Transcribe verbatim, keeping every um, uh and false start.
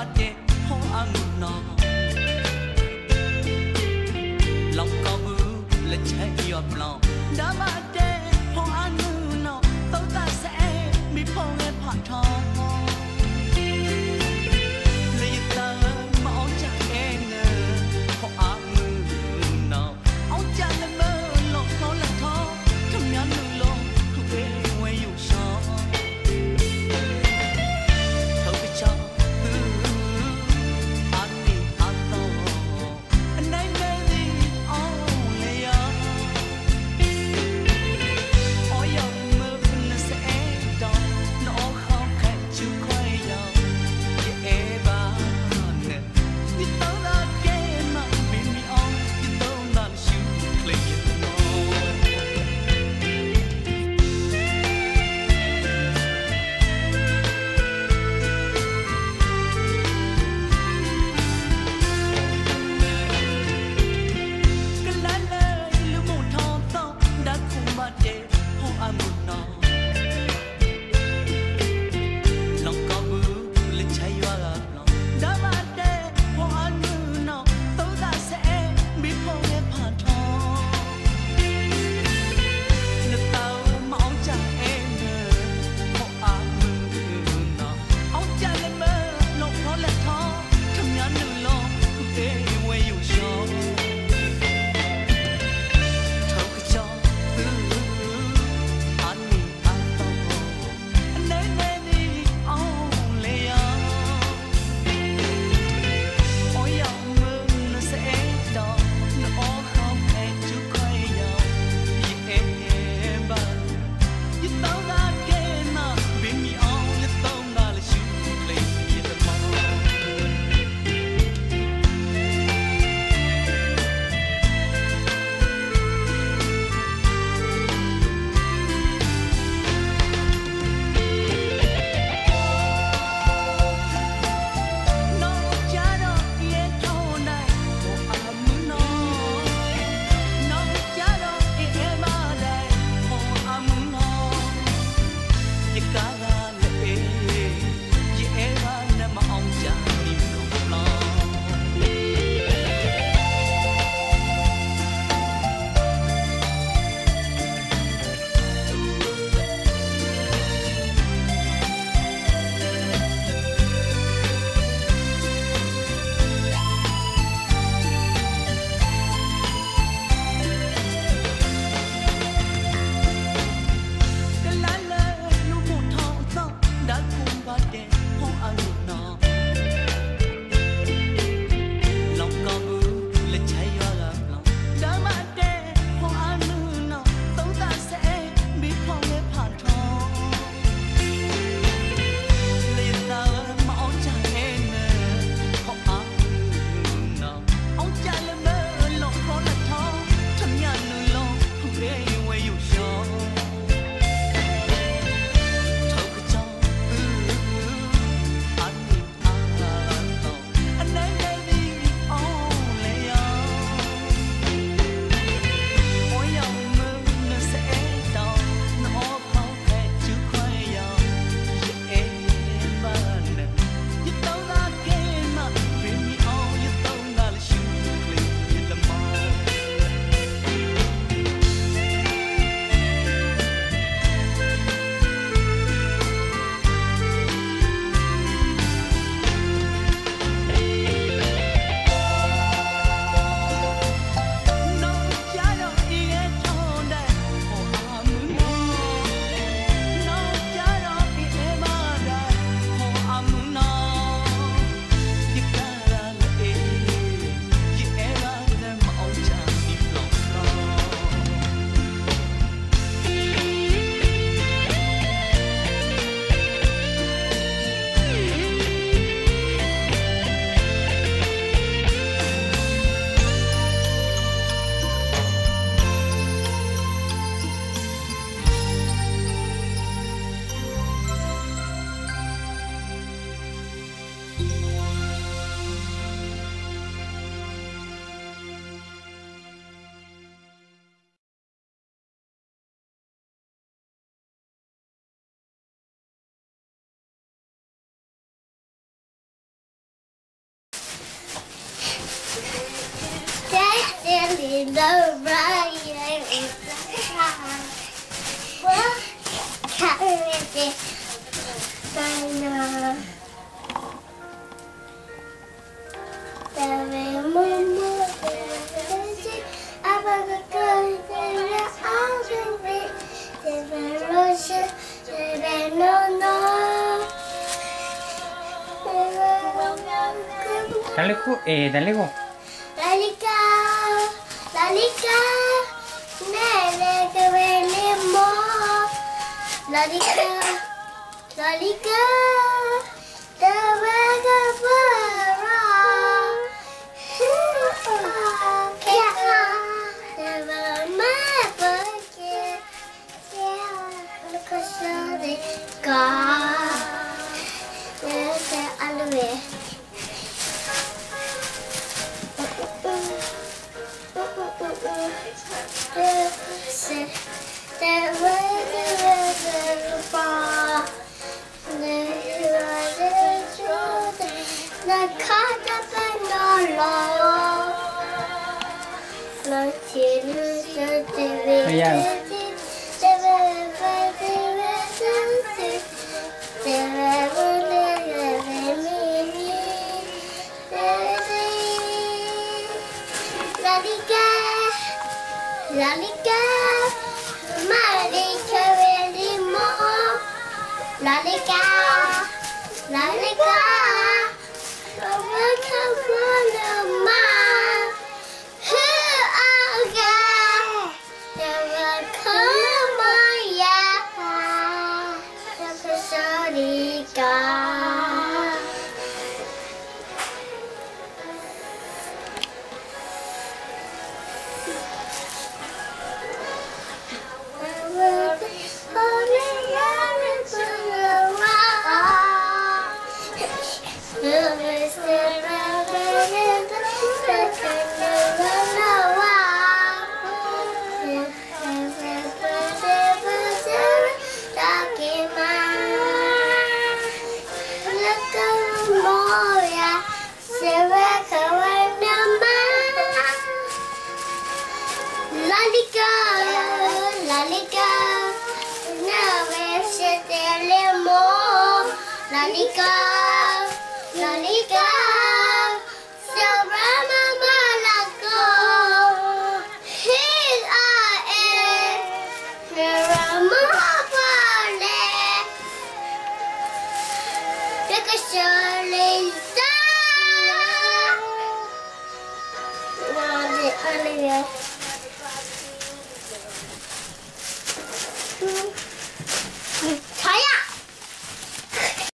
တဲ့ဟောအမှုနော်လောက်ကောင်းမှုလက်ချက်ရောပလောင်ဒါမတဲ့ဟောအမှုနော်သုံးသဆဲမိဖို့ငယ်ဖတ်ထောင်းလေတာမအောင်ချဲနေဟောအမှုနော်အောင်ချလည်းမလို့ခေါ်လက်ထောင်းခမရလူလုံးခုပဲဝဲယူရှောင်း love right. What can it be? Dale, eh, dale go. Lalika, Lalika, nene que venimos. Lalika, Lalika, te voy a parar. Te vamos porque quiero cosa de car. Ese alwe. Lalika, Malika, Velimo. Lalika, Lalika, Lalika, Lalima. Who are you? Lalika, Maya, Lalika. Lalika, Lalika, never sit anymore. Lalika, Lalika, so Rama Malako. Here I am, Rama Pale. Because surely die. Now the Olivia.